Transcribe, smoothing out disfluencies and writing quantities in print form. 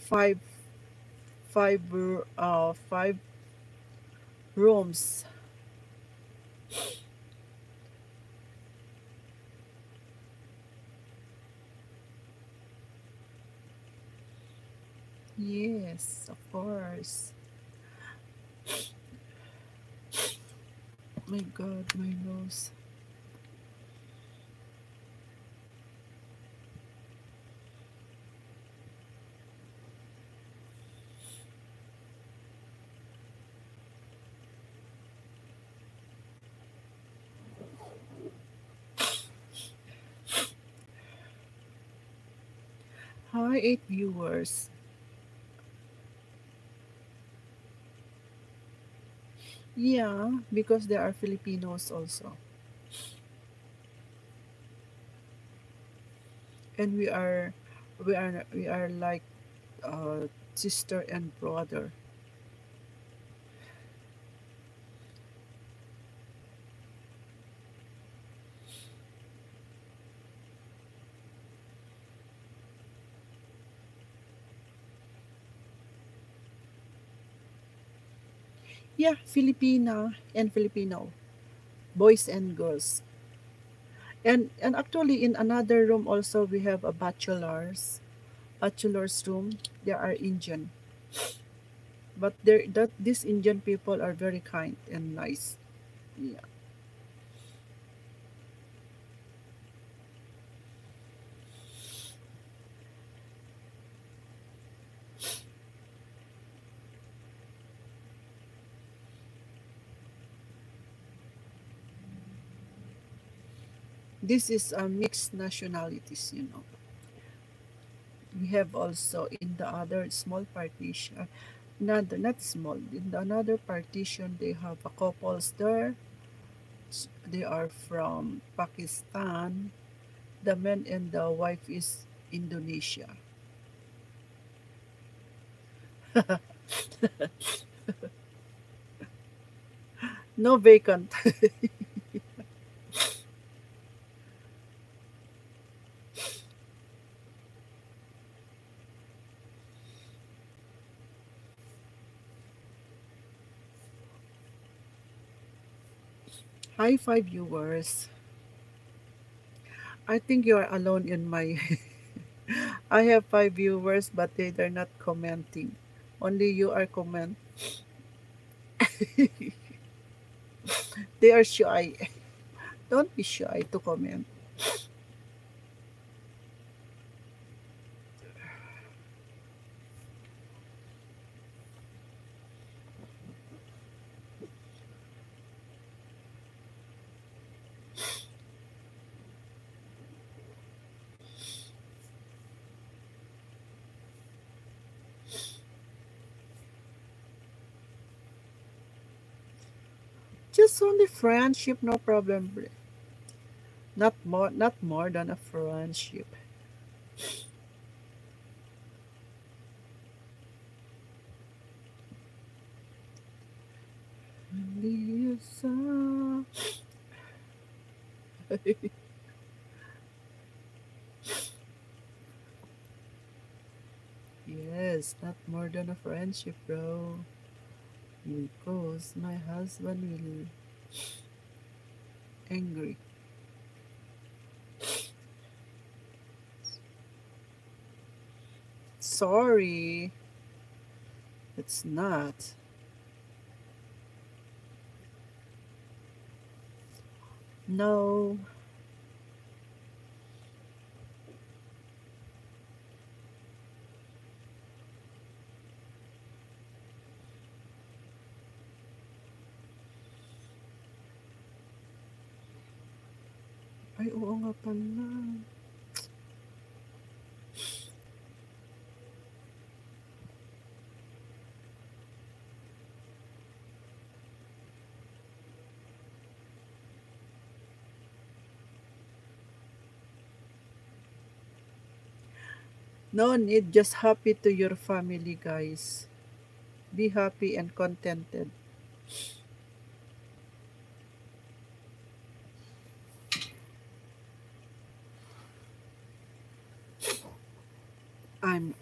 five five rooms. Yes, of course. My God, my nose. Hi, 8 viewers. Yeah, because there are Filipinos also, and we are like sister and brother. Yeah, Filipina and Filipino, boys and girls. And actually in another room also we have a bachelor's room. They are Indian, but there that these Indian people are very kind and nice. Yeah. This is a mixed nationalities. We have also in the other small partition, not small, in the another partition they have a couples there. They are from Pakistan. The man and the wife is Indonesia. No vacant. Hi, 5 viewers. I think you are alone in my. I have 5 viewers, but they're not commenting. Only you are comment. They are shy. Don't be shy to comment. Just only friendship, no problem. Not more than a friendship. Lisa. Yes, not more than a friendship, bro. Because my husband will angry. Sorry, it's not. No. Ay, oo nga pala. No need, just happy to your family, guys. Be happy and contented. I'm